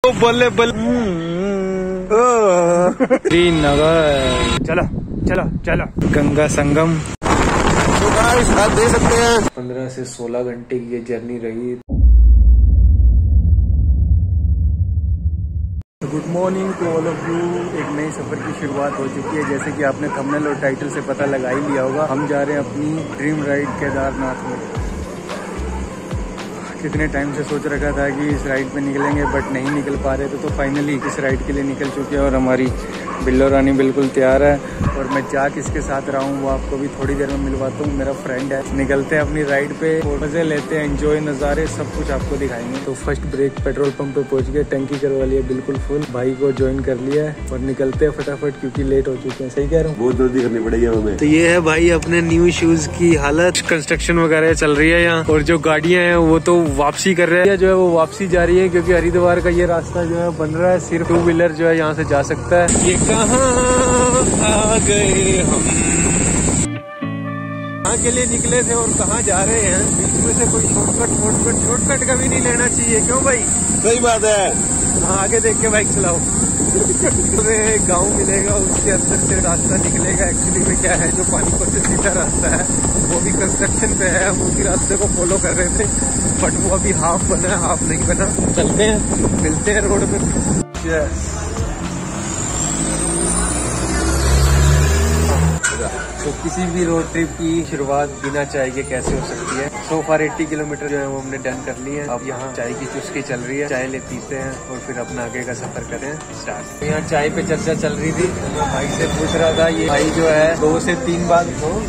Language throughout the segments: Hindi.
बल्ले बल्ले श्रीनगर। चलो चलो चलो गंगा संगम। तो गाइस आप देख सकते हैं 15 से 16 घंटे की ये जर्नी रही। Good morning to all of you. एक नए सफर की शुरुआत हो चुकी है। जैसे कि आपने थंबनेल और टाइटल से पता लगा ही लिया होगा, हम जा रहे हैं अपनी ड्रीम राइड केदारनाथ में। कितने टाइम से सोच रखा था कि इस राइड पे निकलेंगे बट नहीं निकल पा रहे थे, तो फाइनली इस राइड के लिए निकल चुके हैं और हमारी बिल्लो रानी बिल्कुल तैयार है। और मैं जा किसके साथ रहा हूँ वो आपको भी थोड़ी देर में मिलवाता हूँ। मेरा फ्रेंड है। निकलते हैं अपनी राइड पे, मजे लेते हैं, एंजॉय, नज़ारे सब कुछ आपको दिखाएंगे। तो फर्स्ट ब्रेक पेट्रोल पंप पे पहुंच गए, टंकी करवा लिया बिल्कुल फुल, भाई को ज्वाइन कर लिया है और निकलते हैं फटाफट क्योंकि लेट हो चुके हैं। सही कह रहा हूँ, बहुत जल्दी करनी पड़ेगी हमें। तो ये है भाई अपने न्यू शूज की हालत। कंस्ट्रक्शन वगैरह चल रही है यहाँ और जो गाड़ियां हैं वो तो वापसी कर रहे हैं, जो है वो वापसी जा रही है क्योंकि हरिद्वार का ये रास्ता जो है बन रहा है, सिर्फ 2 व्हीलर जो है यहाँ से जा सकता है। ये कहाँ आ गए हम, कहाँ के लिए निकले थे और कहाँ जा रहे हैं। बीच में से कोई शॉर्टकट कभी नहीं लेना चाहिए, क्यों भाई? सही बात है। हाँ, आगे देख के बाइक चलाओ। गांव मिलेगा, उसके अंदर से रास्ता निकलेगा। एक्चुअली में क्या है, जो पानीपत से सीधा रास्ता है वो भी कंस्ट्रक्शन पे है। हम उसी रास्ते को फॉलो कर रहे थे बट वो अभी हाफ बना है, हाफ नहीं बना। चलते हैं, मिलते हैं रोड पे। तो किसी भी रोड ट्रिप की शुरुआत बिना चाय के कैसे हो सकती है। सो फार 80 किलोमीटर जो है वो हमने डन कर लिए हैं। अब यहाँ चाय की चुस्की चल रही है, चाय ले पीते हैं और फिर अपना आगे का सफर करें स्टार्ट। तो यहाँ चाय पे चर्चा चल रही थी, तो मैं भाई से पूछ रहा था, ये भाई जो है 2 से 3 बार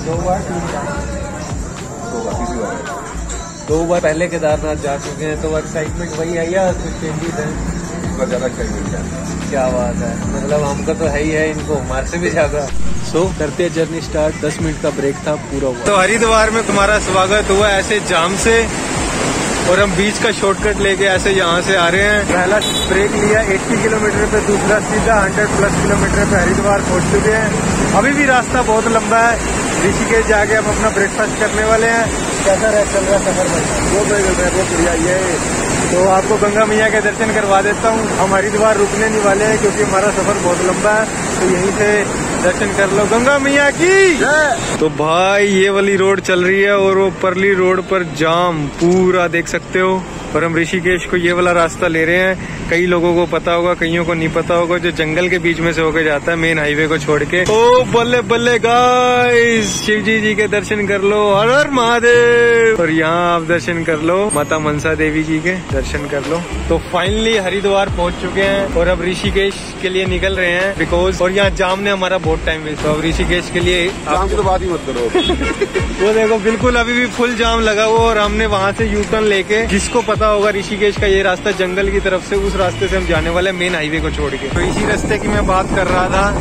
2 बार पहले केदारनाथ जा चुके हैं। तो एक्साइटमेंट वही है या कुछ चेंजेस है? ज्यादा एक्साइटमेंट है। क्या बात है, मतलब हमको तो है ही है, इनको हमारे से भी ज्यादा। सो करते हैं जर्नी स्टार्ट। 10 मिनट का ब्रेक था, पूरा हुआ। तो हरिद्वार में तुम्हारा स्वागत हुआ ऐसे जाम से और हम बीच का शॉर्टकट लेके ऐसे यहाँ से आ रहे हैं। पहला ब्रेक लिया 80 किलोमीटर पे, दूसरा सीधा 100+ किलोमीटर पे हरिद्वार पहुँच चुके हैं। अभी भी रास्ता बहुत लंबा है। ऋषिकेश जाके हम अपना ब्रेकफास्ट करने वाले हैं। कैसा चल रहा सफर भाई? बहुत बढ़िया। ये तो आपको गंगा मैया के दर्शन करवा देता हूँ। हम हरिद्वार रुकने नहीं वाले हैं क्योंकि हमारा सफर बहुत लंबा है, तो यहीं से दर्शन कर लो गंगा मैया की। तो भाई ये वाली रोड चल रही है और वो परली रोड पर जाम पूरा देख सकते हो। और हम ऋषिकेश को ये वाला रास्ता ले रहे हैं। कई लोगों को पता होगा, कईयों को नहीं पता होगा, जो जंगल के बीच में से होकर जाता है मेन हाईवे को छोड़ के। ओ बल्ले बल्ले गाइस, शिव जी के दर्शन कर लो, हर हर महादेव। और यहाँ आप दर्शन कर लो माता मनसा देवी जी के दर्शन कर लो। तो फाइनली हरिद्वार पहुंच चुके हैं और अब ऋषिकेश के लिए निकल रहे हैं बिकॉज, और यहाँ जाम ने हमारा बहुत टाइम वेस्ट। तो अब ऋषिकेश के लिए जाम की तो बात ही मत करो। वो देखो बिल्कुल अभी भी फुल जाम लगा हुआ और हमने वहाँ से यू टर्न लेके, जिसको पता होगा ऋषिकेश का ये रास्ता जंगल की तरफ से, उस रास्ते से हम जाने वाले मेन हाईवे को छोड़ के। तो इसी रास्ते की मैं बात कर रहा था।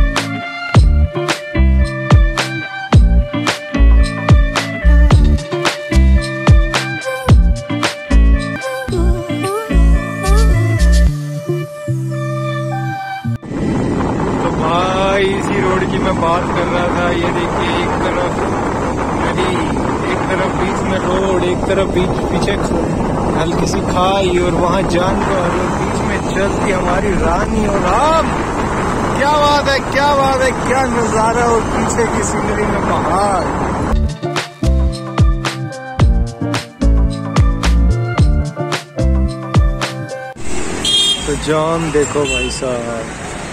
तो भाई इसी रोड की मैं बात कर रहा था। ये देखिए, एक तरफ नदी, एक तरफ बीच में रोड, एक तरफ बीच पीछे हल्की सी खाई और वहाँ जानवर और बीच में चलती हमारी रानी और हम। क्या बात है, क्या बात है, क्या नजारा। और पीछे की सीनरी में पहाड़। तो जाम देखो भाई साहब,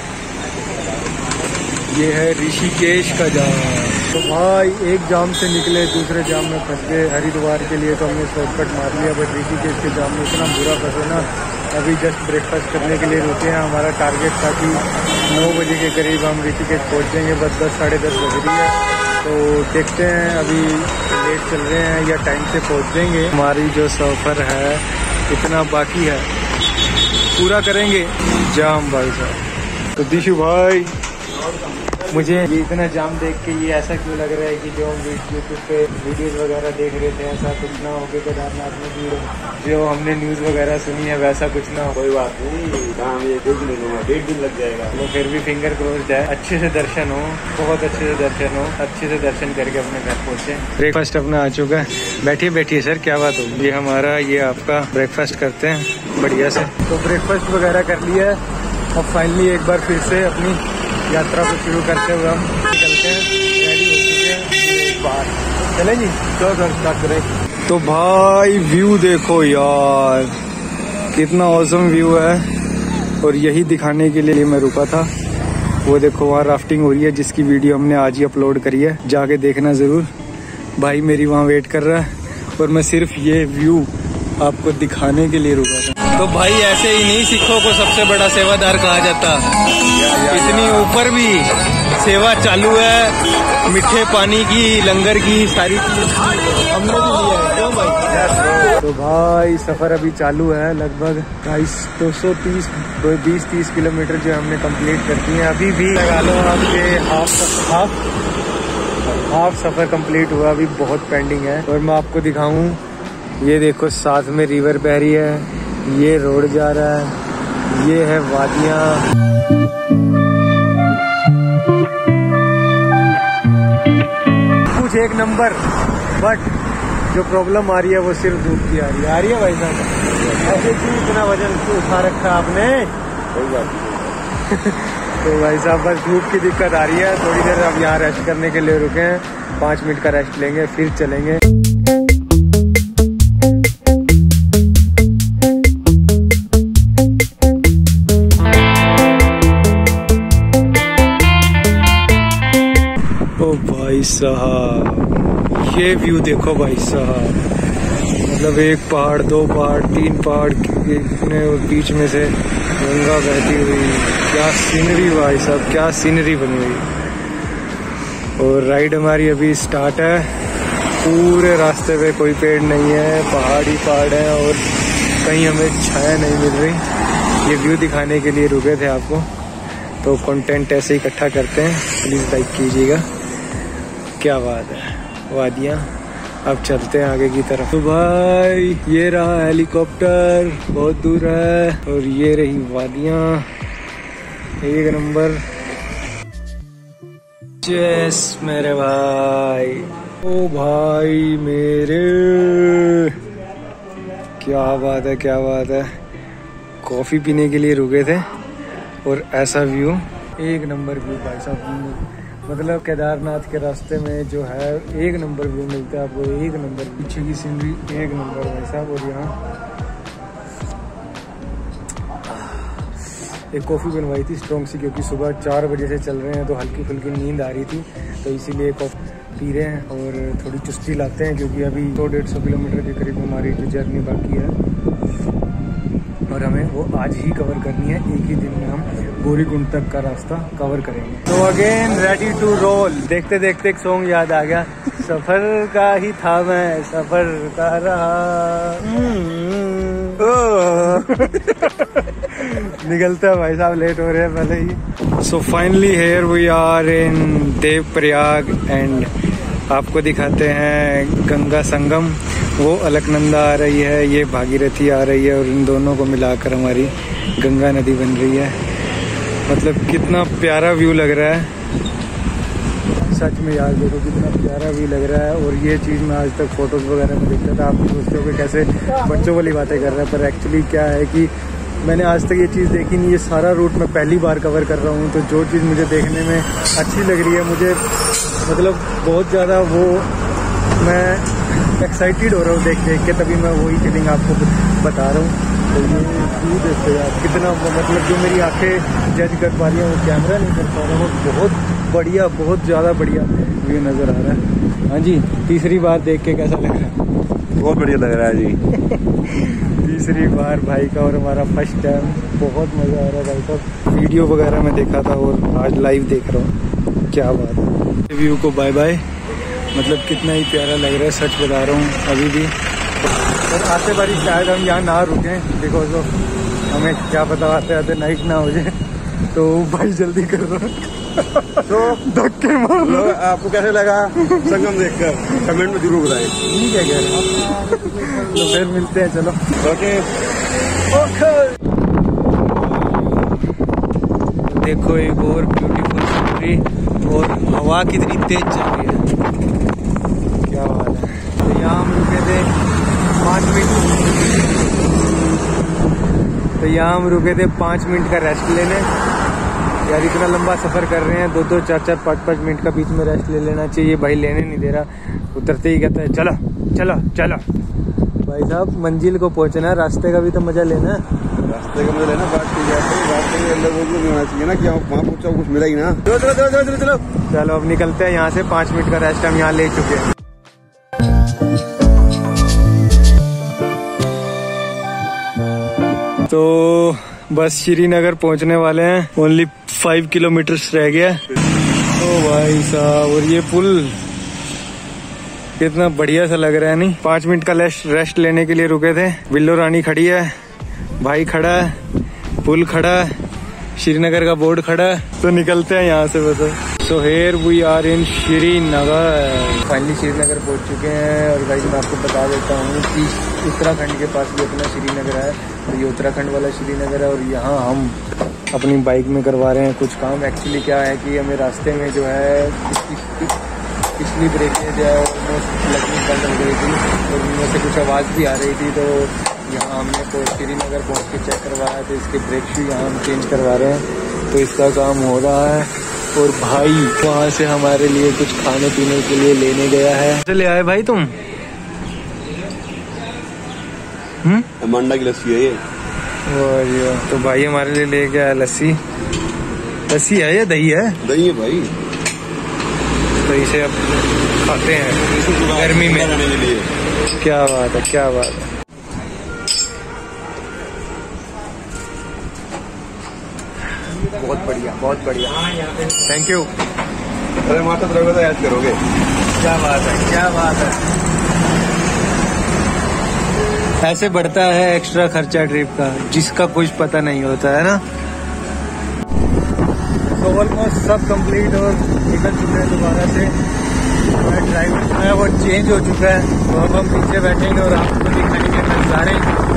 ये है ऋषिकेश का जाम। तो भाई एक जाम से निकले, दूसरे जाम में फंस गए। हरिद्वार के लिए तो हमने शॉर्टकट मार लिया बट ऋषिकेश के जाम में इतना बुरा फंसे ना। अभी जस्ट ब्रेकफास्ट करने के लिए रुके हैं। हमारा टारगेट था कि 9 बजे के करीब हम ऋषिकेश पहुंच जाएंगे, बस 10 साढ़े 10 बज रही है। तो देखते हैं, अभी लेट चल रहे हैं या टाइम से पहुंच जाएंगे। हमारी जो सफ़र है इतना बाकी है, पूरा करेंगे। जाम भाई साहब। तो दिशु भाई, मुझे ये इतना जाम देख के ये ऐसा क्यों लग रहा है कि जो हम यूट्यूब पे वीडियोस वगैरह देख रहे थे ऐसा कुछ ना हो कि केदारनाथ में भीड़, जो हमने न्यूज़ वगैरह सुनी है वैसा कुछ ना हो। कोई बात नहीं, काम ये 2 दिन लूंगा, 1.5 दिन लग जाएगा। तो फिर भी फिंगर क्लोज्ड है, अच्छे से दर्शन हो, बहुत अच्छे से दर्शन हो, अच्छे से दर्शन करके अपने घर पहुँचे। ब्रेकफास्ट अपना आ चुका है। बैठिए बैठिए सर, क्या बात हो। ये हमारा, ये आपका ब्रेकफास्ट करते हैं। बढ़िया से। तो ब्रेकफास्ट वगैरह कर लिया है। अब फाइनली एक बार फिर से अपनी यात्रा को शुरू करते हुए हम निकलते हैं, रेडी हो चुके हैं बाहर। चलें जी, चलो घर स्टार्ट करें। तो भाई व्यू देखो यार, कितना औसम व्यू है। और यही दिखाने के लिए मैं रुका था। वो देखो वहाँ राफ्टिंग हो रही है, जिसकी वीडियो हमने आज ही अपलोड करी है, जाके देखना ज़रूर। भाई मेरी वहाँ वेट कर रहा है और मैं सिर्फ ये व्यू आपको दिखाने के लिए रुका था। तो भाई ऐसे ही नहीं सिखों को सबसे बड़ा सेवादार कहा जाता। इतनी ऊपर भी सेवा चालू है, मीठे पानी की, लंगर की, सारी चीज हमने भी लिया है। क्यों भाई? तो भाई सफ़र अभी चालू है। लगभग 230 किलोमीटर जो हमने कंप्लीट कर दिए हैं। अभी भी लगा लो आपके हाफ सफ़र कंप्लीट हुआ, अभी बहुत पेंडिंग है। और मैं आपको दिखाऊं, ये देखो साथ में रिवर बह रही है, ये रोड जा रहा है, ये है वादियाँ। कुछ एक नंबर, बट जो प्रॉब्लम आ रही है वो सिर्फ धूप की आ रही है भाई साहब। ऐसे क्यों इतना वजन उठा रखा आपने? कोई बात नहीं। तो भाई साहब बस धूप की दिक्कत आ रही है। थोड़ी देर अब यहाँ रेस्ट करने के लिए रुके हैं, 5 मिनट का रेस्ट लेंगे फिर चलेंगे। ओ भाई साहब, ये व्यू देखो भाई साहब, मतलब एक पहाड़, 2 पहाड़, 3 पहाड़ कितने, और बीच में से गंगा बहती हुई। क्या सीनरी भाई साहब, क्या सीनरी बनी हुई। और राइड हमारी अभी स्टार्ट है। पूरे रास्ते पे कोई पेड़ नहीं है, पहाड़ ही पहाड़ है और कहीं हमें छाया नहीं मिल रही। ये व्यू दिखाने के लिए रुके थे आपको, तो कंटेंट ऐसे ही इकट्ठा करते हैं, प्लीज़ लाइक कीजिएगा। क्या बात है, वादियाँ। अब चलते हैं आगे की तरफ। तो भाई ये रहा हेलीकॉप्टर, बहुत दूर है, और ये रही वादियाँ, एक नंबर। यस मेरे भाई, ओ भाई मेरे, क्या बात है, क्या बात है। कॉफ़ी पीने के लिए रुके थे और ऐसा व्यू, एक नंबर व्यू भाई साहब। मतलब केदारनाथ के रास्ते में जो है एक नंबर व्यू मिलता है आपको, एक नंबर। पीछे की सीनरी एक नंबर भाई साहब। और यहाँ एक कॉफ़ी बनवाई थी स्ट्रॉन्ग सी, क्योंकि सुबह 4 बजे से चल रहे हैं तो हल्की फुल्की नींद आ रही थी, तो इसीलिए कॉफ़ी पी रहे हैं और थोड़ी चुस्ती लाते हैं, क्योंकि अभी 100-150 किलोमीटर के करीब हमारी जो जर्नी बाकी है और हमें वो आज ही कवर करनी है। एक ही दिन में हम गौरीकुंड तक का रास्ता कवर करेंगे। तो अगेन रेडी टू रोल। देखते देखते एक सॉन्ग याद आ गया, सफर का ही था मैं सफर का रहा। निकलते हैं भाई साहब, लेट हो रहे हैं पहले ही। So finally here we are in Devprayag and आपको दिखाते हैं गंगा संगम। वो अलकनंदा आ रही है, ये भागीरथी आ रही है, और इन दोनों को मिलाकर हमारी गंगा नदी बन रही है। मतलब कितना प्यारा व्यू लग रहा है, सच में यार देखो कितना प्यारा व्यू लग रहा है। और ये चीज़ मैं आज तक फोटोज़ वगैरह में देखता था, आप सोचते हो कि कैसे बच्चों वाली बातें कर रहा है, पर एक्चुअली क्या है कि मैंने आज तक ये चीज़ देखी नहीं। ये सारा रूट मैं पहली बार कवर कर रहा हूँ, तो जो चीज़ मुझे देखने में अच्छी लग रही है, मुझे मतलब बहुत ज़्यादा वो मैं एक्साइटेड हो रहा हूँ देख के, तभी मैं वही फीलिंग आपको बता रहा हूँ। तो ये व्यू देखते यार कितना, मतलब जो मेरी आंखें जज कर पा रही हैं वो कैमरा नहीं कर पा रहा हूँ। बहुत बढ़िया, बहुत ज़्यादा बढ़िया व्यू नज़र आ रहा है। हाँ जी, तीसरी बार देख के कैसा लग रहा है? बहुत बढ़िया लग रहा है जी। तीसरी बार भाई का और हमारा फर्स्ट टाइम, बहुत मज़ा आ रहा है भाई साहब। वीडियो वगैरह में देखा था और आज लाइव देख रहा हूँ, क्या बात है। व्यू को बाय बाय, मतलब कितना ही प्यारा लग रहा है, सच बता रहा हूँ। अभी भी और आते बारी शायद हम यहाँ ना रुकें, बिकॉज ऑफ हमें क्या पता आते आते नाइट ना हो जाए, तो भाई जल्दी कर रहा तो धक्के मार लो। आपको कैसे लगा संगम देखकर कमेंट में जरूर बताएं। ठीक है क्या, तो फिर मिलते हैं, चलो। ओके। देखो एक और ब्यूटीफुल सीनरी, और हवा कितनी तेज चल रही है, क्या बात है। तो यहाँ हम रुके थे 5 मिनट, तो यहाँ हम रुके थे 5 मिनट का रेस्ट लेने। यार इतना लंबा सफ़र कर रहे हैं, 2-2, 4-4, 5-5 मिनट का बीच में रेस्ट ले लेना चाहिए। भाई लेने नहीं दे रहा, उतरते ही कहता है चलो चलो चलो। भाई साहब मंजिल को पहुँचना, रास्ते का भी तो मजा लेना। रास्ते का मजा लेना, बात की जाती है, रास्ते के अंदर वो नहीं होना चाहिए ना कि वहाँ पहुँचा कुछ मिला ही ना। चलो चलो चलो चलो चलो चलो अब निकलते हैं यहाँ से। 5 मिनट का रेस्ट हम यहाँ ले चुके हैं। तो बस श्रीनगर पहुंचने वाले हैं, ओनली 5 किलोमीटर्स रह गया। ओ भाई साहब, और ये पुल कितना बढ़िया सा लग रहा है नहीं। 5 मिनट का रेस्ट लेने के लिए रुके थे। बिल्लो रानी खड़ी है, भाई खड़ा है, पुल खड़ा है, श्रीनगर का बोर्ड खड़ा है। तो निकलते हैं यहाँ से बस। So here we are in Srinagar. Finally Srinagar पहुँच चुके हैं। और गाइस मैं आपको बता देता हूँ कि उत्तराखंड के पास भी अपना श्रीनगर है, और ये उत्तराखंड वाला श्रीनगर है। और यहाँ हम अपनी बाइक में करवा रहे हैं कुछ काम। एक्चुअली क्या है कि हमें रास्ते में जो है पिछली ब्रेकें जो है ऑलमोस्ट लगनी बंद हो गई थी, और उनमें से कुछ आवाज़ भी आ रही थी। तो यहाँ हमने श्रीनगर पहुँच के चेक करवाया, तो इसके ब्रेक शू यहाँ हम चेंज करवा रहे हैं। तो इसका काम हो रहा है। और भाई वहाँ से हमारे लिए कुछ खाने पीने के लिए लेने गया है। चले आए भाई तुम? मंडा की लस्सी है ये। और तो भाई हमारे लिए ले गया लस्सी। लस्सी है या दही है? दही है भाई। तो इसे अब खाते हैं गर्मी में। क्या बात है, क्या बात है। बहुत बढ़िया, बहुत बढ़िया, थैंक यू। अरे माता तो याद करोगे। क्या बात है, क्या बात है। ऐसे बढ़ता है एक्स्ट्रा खर्चा ट्रिप का, जिसका कुछ पता नहीं होता है ना। तो ऑलमोस्ट सब कंप्लीट और निकल चुके हैं दोबारा से। ड्राइवर जो है वो चेंज हो चुका है। तो अब हम पीछे बैठेंगे और आपको दिखाएंगे नज़ारे।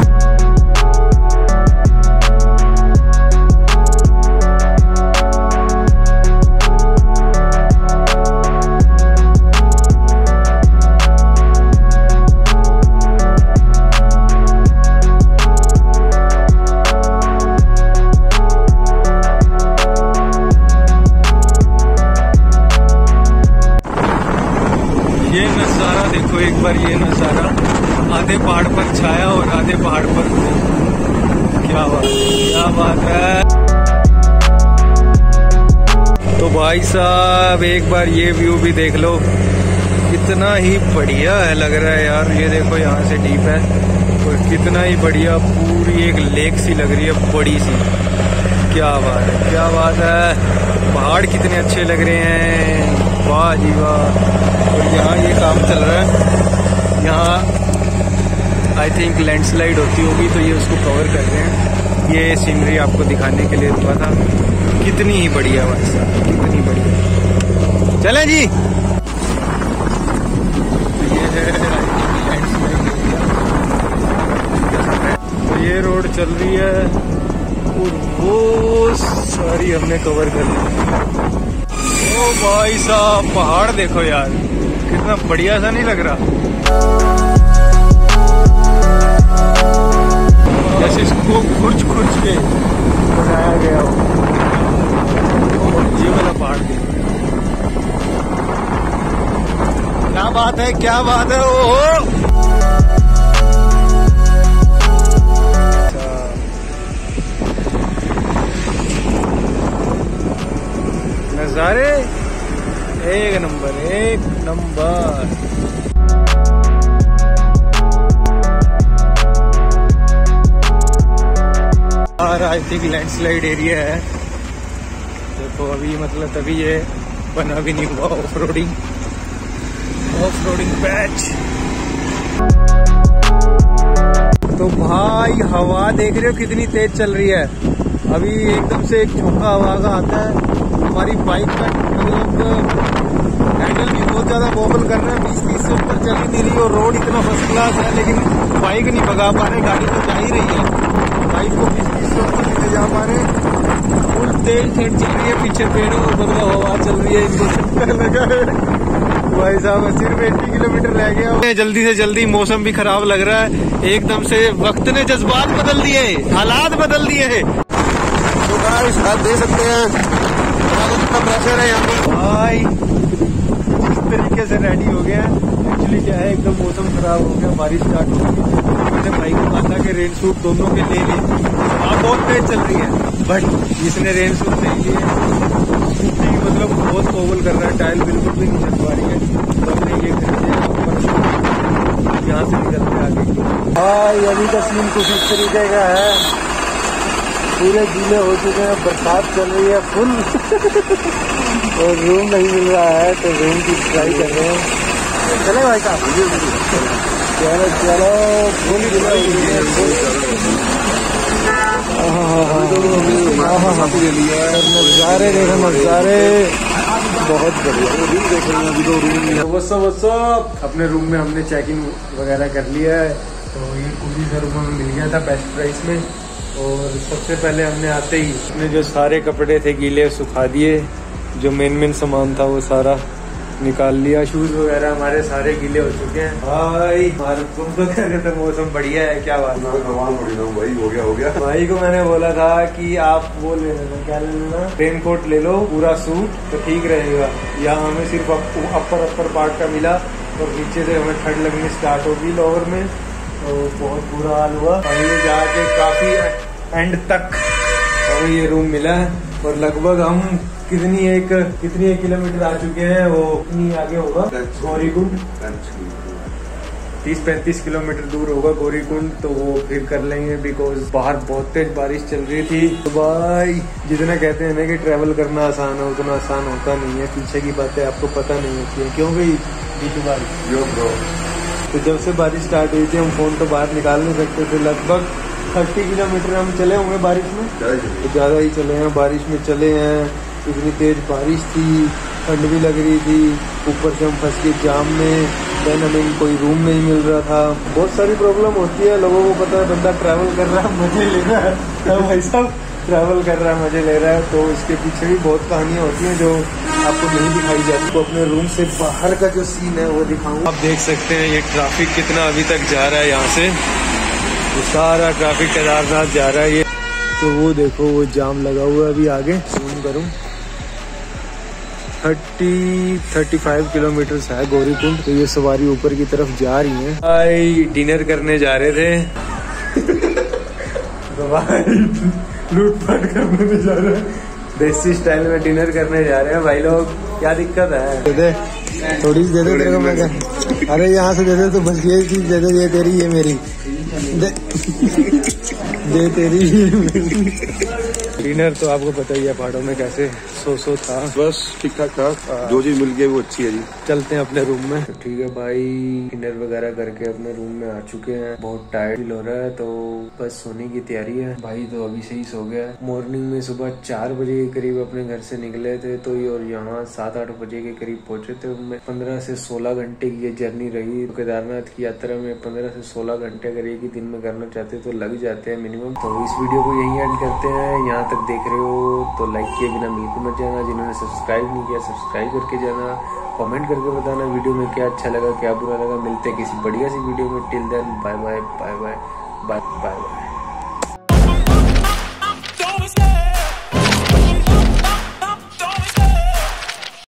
देखो एक बार ये नज़ारा, आधे पहाड़ पर छाया और आधे पहाड़ पर क्या बात, क्या बात है। तो भाई साहब एक बार ये व्यू भी देख लो, कितना ही बढ़िया है लग रहा है यार। ये देखो यहाँ से डीप है और कितना ही बढ़िया, पूरी एक लेक सी लग रही है, बड़ी सी। क्या बात है, क्या बात है। पहाड़ कितने अच्छे लग रहे हैं, वाह जी वाह। और यहाँ ये काम चल रहा है, यहाँ आई थिंक लैंडस्लाइड होती होगी, तो ये उसको कवर कर रहे हैं। ये सीनरी आपको दिखाने के लिए रुका था। कितनी ही बढ़िया भाई साहब, कितनी बढ़िया। चलें जी। ये है तो ये रोड चल रही है और वो सारी हमने कवर कर ली। ओ भाई साहब पहाड़ देखो यार, कितना बढ़िया सा नहीं लग रहा? जैसे इसको खुर्च के बनाया गया हो। ये वाला पहाड़ देखो, क्या बात है, क्या बात है। ओहो नज़ारे एक नंबर, एक नंबर। और आई थिंक लैंडस्लाइड एरिया है। देखो अभी मतलब तभी ये बना भी नहीं हुआ ऑफ रोडिंग पैच। तो भाई हवा देख रहे हो कितनी तेज चल रही है। अभी एकदम से एक झोंका हवा का आता है। हमारी बाइक का मतलब हैंडल भी बहुत ज़्यादा वॉबल कर रहा है, 20-30 से ऊपर चल ही नहीं रही। और रोड इतना फर्स्ट क्लास है, लेकिन बाइक नहीं भगा पा रहे, गाड़ी तो जा ही रही है। बाइक को 20-30 से ऊपर नहीं जा पा रहे, फुल तेज चल रही है। पीछे पेड़ों मतलब हवा चल रही है, इनको चक्कर लगा है। भाई साहब सिर्फ 80 किलोमीटर रह गया। जल्दी से जल्दी, मौसम भी खराब लग रहा है एकदम से, वक्त ने जज्बात बदल दिए, हालात बदल दिए हैं। तो गाइस आप देख सकते हैं कितना प्रेशर है यहाँ पर भाई। इस तरीके से रेडी हो गया। एक्चुअली क्या है, एकदम मौसम खराब हो गया, बारिश स्टार्ट हो गई। मैंने भाई को कहा था कि रेन सूट दोनों के ले लें। हवा बहुत तेज चल रही है, बट इसने रेन सूट नहीं लिए। स्कूटी मतलब बहुत ओवल कर रहा है, टाइल बिल्कुल भी नहीं चल पा रही है। तो हमने ये खरीदे, यहाँ से निकलते आगे। भाई अभी का सीन कुछ इस तरीके का है, पूरे गीले हो चुके हैं, बरसात चल रही है फुल और रूम नहीं मिल रहा है, तो रूम की ट्राई कर रहे हैं। चले भाई साहब, चलो चलो, फुल गीले हो चुके हैं। नजारे देखो, नजारे बहुत बढ़िया। अपने रूम में हमने चेकिंग वगैरह कर लिया है, तो ये कूली सा रूम हमें मिल गया था बेस्ट प्राइस में। और सबसे पहले हमने आते ही अपने जो सारे कपड़े थे गीले सुखा दिए, जो मेन सामान था वो सारा निकाल लिया। शूज वगैरह हमारे सारे गीले हो चुके हैं। भाई तुम तो कह रहे थे मौसम बढ़िया है, क्या बात है? भाई हो गया। भाई को मैंने बोला था कि आप वो ले लेना, क्या ले लेना, रेन कोट ले लो, पूरा सूट, तो ठीक रहेगा। यहाँ हमें सिर्फ अपर पार्ट का मिला और नीचे से हमें ठंड लगनी स्टार्ट होगी लोअर में, तो बहुत बुरा हाल हुआ। फाइनली जाके काफी एंड तक हमें ये रूम मिला है और लगभग हम कितनी एक किलोमीटर आ चुके हैं, वो कितनी आगे होगा गौरीकुंड, 30-35 किलोमीटर दूर होगा गौरीकुंड, तो वो फिर कर लेंगे। बिकॉज बाहर बहुत तेज बारिश चल रही थी। तो भाई जितना कहते हैं ना कि ट्रैवल करना आसान है, उतना आसान होता नहीं है। पीछे की बातें आपको पता नहीं होती है, क्यों गई बीच बारिश। तो जब से बारिश स्टार्ट हुई थी हम फोन तो बाहर निकाल नहीं सकते थे। लगभग 30 किलोमीटर हम चले होंगे बारिश में, तो ज्यादा ही चले हैं, बारिश में चले हैं। इतनी तेज बारिश थी, ठंड भी लग रही थी, ऊपर से हम फंस गए जाम में, देन हमें कोई रूम नहीं मिल रहा था। बहुत सारी प्रॉब्लम होती है, लोगों को पता है बंदा ट्रैवल कर रहा है मजे ले रहा है, भाई साहब ट्रैवल कर रहा है मजे ले रहा है, तो इसके पीछे भी बहुत कहानियां होती हैं जो आपको नहीं दिखाई जाती। तो अपने रूम से बाहर का जो सीन है वो दिखाऊंगा। आप देख सकते हैं ये ट्रैफिक कितना अभी तक जा रहा है, यहाँ से सारा ट्रैफिक केदारनाथ जा रहा है ये। तो वो देखो वो जाम लगा हुआ है, अभी आगे जूम करूं, 35 किलोमीटर है गौरीकुंड। तो ये सवारी ऊपर की तरफ जा रही है। भाई डिनर करने जा रहे थे तो भाई लूटपाट करने नहीं जा रहे हैं, देसी स्टाइल में डिनर करने जा रहे हैं भाई लोग। क्या दिक्कत है? दे थोड़ी सी दे दे तेरे को मैं क्या? अरे यहाँ से दे दे, तो बस ये चीज दे दे, ये तेरी ये मेरी दे तेरी। डिनर तो आपको पता ही है पहाड़ों में कैसे सो था, बस ठीक ठाक था, जो चीज मिल गई वो अच्छी है जी। चलते हैं अपने रूम में। तो ठीक है भाई, डिनर वगैरह करके अपने रूम में आ चुके हैं। बहुत टायर्ड फील हो रहा है, तो बस सोने की तैयारी है। भाई तो अभी से ही सो गया। मॉर्निंग में सुबह 4 बजे के करीब अपने घर से निकले थे, तो और यहाँ 7-8 बजे के करीब पहुंचे थे। 15 से 16 घंटे की ये जर्नी रही। केदारनाथ की यात्रा में 15 से 16 घंटे अगर एक ही दिन में करना चाहते तो लग जाते हैं मिनिमम। तो इस वीडियो को यहीं एंड करते हैं। यहाँ तक देख रहे हो तो लाइक किए बिना बिल्कुल मत जाना, जिन्होंने सब्सक्राइब नहीं किया सब्सक्राइब करके जाना। कमेंट करके बताना वीडियो में क्या अच्छा लगा क्या बुरा लगा। मिलते हैं किसी बढ़िया सी वीडियो में। Till then bye bye bye bye bye bye bye.